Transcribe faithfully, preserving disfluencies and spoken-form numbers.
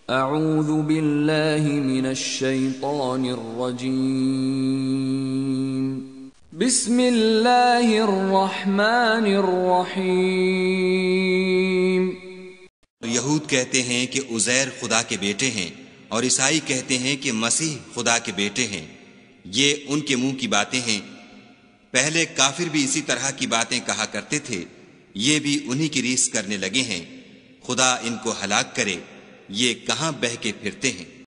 अऊज़ु बिल्लाहि मिनश शैतानिर रजीम। बिस्मिल्लाहिर रहमानिर रहीम। यहूद कहते हैं कि उज़ैर खुदा के बेटे हैं और ईसाई कहते हैं कि मसीह खुदा के बेटे हैं। ये उनके मुंह की बातें हैं। पहले काफिर भी इसी तरह की बातें कहा करते थे। ये भी उन्हीं की रीस करने लगे हैं। खुदा इनको हलाक करे, ये कहां बह के फिरते हैं।